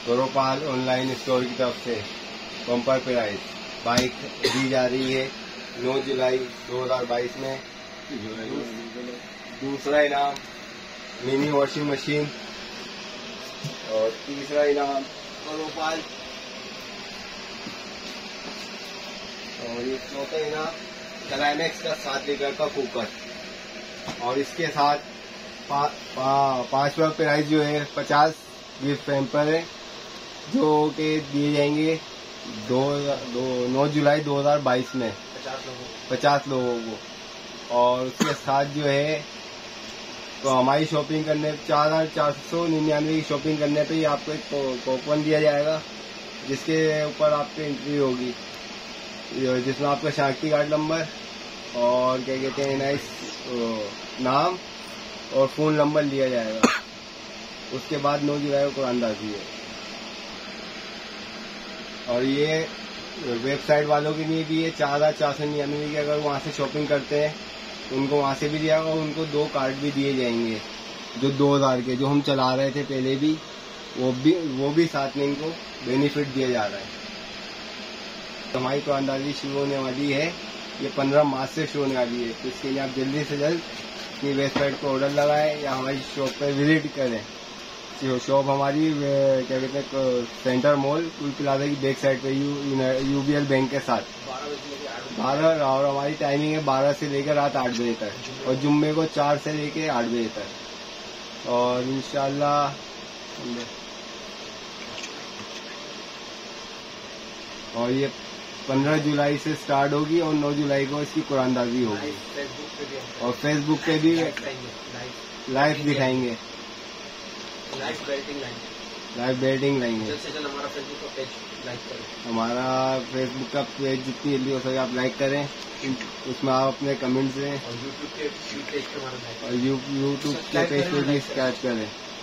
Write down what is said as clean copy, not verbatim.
Gopal online store की तरफ से बम्पर प्राइस बाइक दी जा रही है 9 जुलाई 2022 में। दूसरा इनाम मिनी वॉशिंग मशीन और तीसरा इनाम गोपाल और ये चौथा इनाम क्लाइमेक्स का 7 लीटर का कुकर। और इसके साथ पांचवा प्राइज जो है 50 गिफ्ट पैम्पर है जो कि दिए जाएंगे 9 जुलाई 2022 में 50 लोगों को। और उसके साथ जो है तो हमारी शॉपिंग करने 4499 की शॉपिंग करने पे ही आपको एक कूपन दिया जाएगा जिसके ऊपर आपकी एंट्री होगी, जिसमें आपका शनाख्ती कार्ड नंबर और क्या कहते हैं नाम और फोन नंबर लिया जाएगा। उसके बाद 9 जुलाई को कुरानदाजी है। और ये वेबसाइट वालों के लिए भी है 4499 की, अगर वहाँ से शॉपिंग करते हैं तो उनको वहाँ से भी दिया और उनको 2 कार्ड भी दिए जाएंगे जो 2000 के जो हम चला रहे थे पहले भी, वो भी साथ में इनको बेनिफिट दिया जा रहा है। तो हमारी कुरानदाजी शुरू होने वाली है, ये 15 मार्च से शुरू होने वाली है। तो इसके लिए आप जल्दी से जल्द अपनी वेबसाइट को ऑर्डर लगाएं या हमारी शॉप पर विजिट करें। शॉप हमारी क्या कहते हैं सेंटर मॉल टूल प्लाजा की बैक साइड पे यूबीएल बैंक के साथ 12 और हमारी टाइमिंग है 12 से लेकर रात 8 बजे तक और जुम्मे को 4 से लेकर 8 बजे तक। और इंशाल्लाह और ये 15 जुलाई से स्टार्ट होगी और 9 जुलाई को इसकी कुरानदाजी होगी। और फेसबुक पे भी लाइव दिखाएंगे, लाइव बेटिंग लाएंगे। हमारा फेसबुक का पेज लाइक करें, हमारा फेसबुक का पेज जितनी जल्दी हो सके आप लाइक करें, उसमें आप अपने कमेंट्स दें और यूट्यूब के पेज पे हमारा और यूट्यूब के पेज पे भी सब्सक्राइब करें।